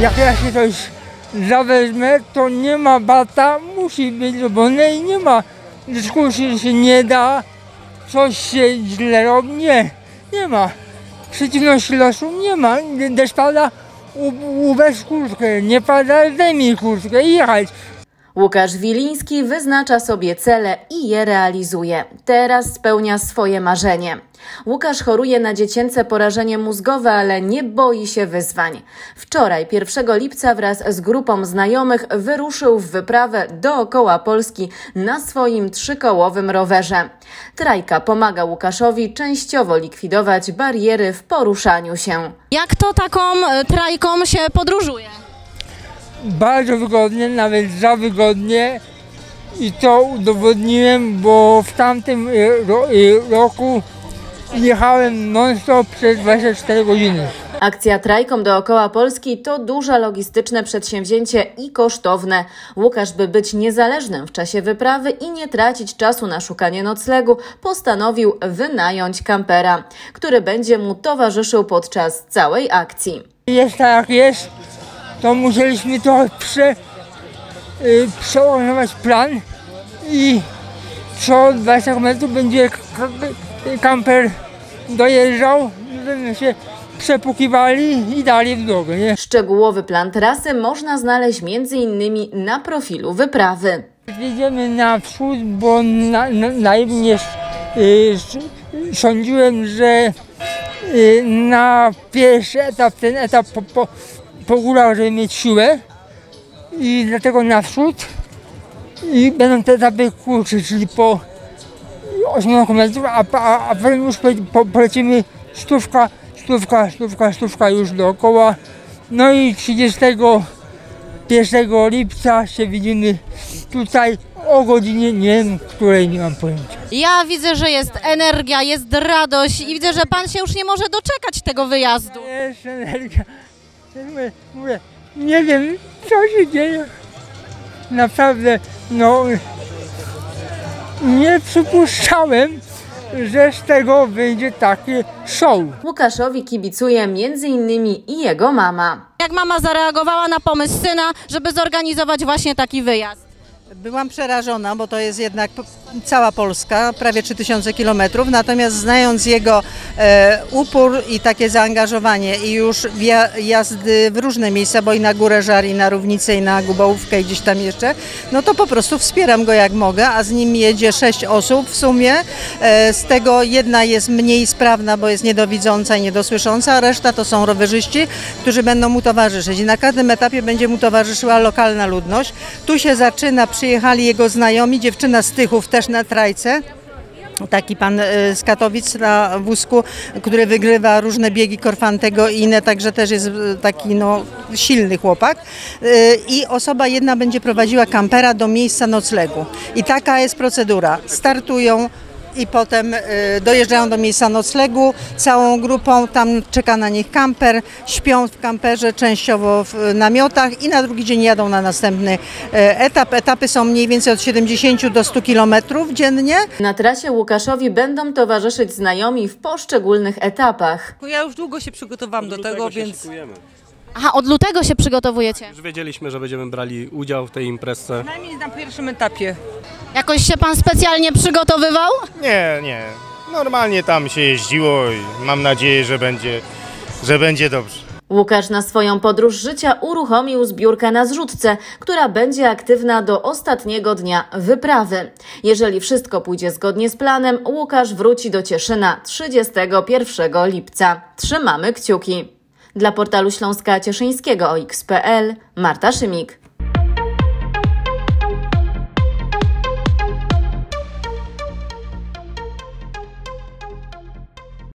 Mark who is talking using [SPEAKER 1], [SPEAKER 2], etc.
[SPEAKER 1] Jak ja się coś zawezmę, to nie ma bata, musi być robione i nie ma dyskusji, że się nie da, coś się źle robi, nie ma. Przeciwności losu nie ma. Deszcz pada, ubierz kurtkę, nie pada, zdejmij kurtkę i jechać.
[SPEAKER 2] Łukasz Wiliński wyznacza sobie cele i je realizuje. Teraz spełnia swoje marzenie. Łukasz choruje na dziecięce porażenie mózgowe, ale nie boi się wyzwań. Wczoraj, 1 lipca, wraz z grupą znajomych wyruszył w wyprawę dookoła Polski na swoim 3-kołowym rowerze. Trajka pomaga Łukaszowi częściowo likwidować bariery w poruszaniu się.
[SPEAKER 3] Jak to taką trajką się podróżuje?
[SPEAKER 1] Bardzo wygodnie, nawet za wygodnie i to udowodniłem, bo w tamtym roku jechałem non-stop przez 24 godziny.
[SPEAKER 2] Akcja trajką dookoła Polski to duże logistyczne przedsięwzięcie i kosztowne. Łukasz, by być niezależnym w czasie wyprawy i nie tracić czasu na szukanie noclegu, postanowił wynająć kampera, który będzie mu towarzyszył podczas całej akcji.
[SPEAKER 1] Jest tak jak jest, to musieliśmy trochę przeorganizować plan i co 20 metrów będzie kamper dojeżdżał, będziemy się przepukiwali i dalej w drogę. Nie?
[SPEAKER 2] Szczegółowy plan trasy można znaleźć m.in. na profilu wyprawy.
[SPEAKER 1] Jedziemy na wschód, bo najmniej sądziłem, że na pierwszy etap, ten etap po górach, żeby mieć siłę i dlatego na wschód i będą te etapy krótsze, czyli po 8 km, a potem już polecimy stówka już dookoła. No i 31 lipca się widzimy tutaj o godzinie, nie wiem której, nie mam pojęcia.
[SPEAKER 3] Ja widzę, że jest energia, jest radość i widzę, że pan się już nie może doczekać tego wyjazdu.
[SPEAKER 1] Jest energia. Mówię, nie wiem co się dzieje. Naprawdę, no nie przypuszczałem, że z tego wyjdzie takie show.
[SPEAKER 2] Łukaszowi kibicuje m.in. i jego mama.
[SPEAKER 3] Jak mama zareagowała na pomysł syna, żeby zorganizować właśnie taki wyjazd?
[SPEAKER 4] Byłam przerażona, bo to jest jednak cała Polska, prawie 3000 kilometrów, natomiast znając jego upór i takie zaangażowanie i już jazdy w różne miejsca, bo i na Górę Żar, i na Równicę, i na Gubałówkę, i gdzieś tam jeszcze, no to po prostu wspieram go jak mogę, a z nim jedzie 6 osób w sumie, z tego jedna jest mniej sprawna, bo jest niedowidząca i niedosłysząca, a reszta to są rowerzyści, którzy będą mu towarzyszyć i na każdym etapie będzie mu towarzyszyła lokalna ludność. Tu się zaczyna, przyjechali jego znajomi, dziewczyna z Tychów też na trajce, taki pan z Katowic na wózku, który wygrywa różne biegi Korfantego i inne, także też jest taki no, silny chłopak. I osoba jedna będzie prowadziła kampera do miejsca noclegu. I taka jest procedura. Startują i potem dojeżdżają do miejsca noclegu całą grupą, tam czeka na nich kamper, śpią w kamperze, częściowo w namiotach i na drugi dzień jadą na następny etap. Etapy są mniej więcej od 70 do 100 km dziennie.
[SPEAKER 2] Na trasie Łukaszowi będą towarzyszyć znajomi w poszczególnych etapach.
[SPEAKER 5] Ja już długo się przygotowałam do tego, więc...
[SPEAKER 3] Aha, od lutego się przygotowujecie?
[SPEAKER 6] Już wiedzieliśmy, że będziemy brali udział w tej imprezie.
[SPEAKER 5] Najmniej na pierwszym etapie.
[SPEAKER 3] Jakoś się pan specjalnie przygotowywał?
[SPEAKER 7] Nie. Normalnie tam się jeździło i mam nadzieję, że będzie dobrze.
[SPEAKER 2] Łukasz na swoją podróż życia uruchomił zbiórkę na zrzutce, która będzie aktywna do ostatniego dnia wyprawy. Jeżeli wszystko pójdzie zgodnie z planem, Łukasz wróci do Cieszyna 31 lipca. Trzymamy kciuki. Dla portalu Śląska Cieszyńskiego OX.pl Marta Szymik.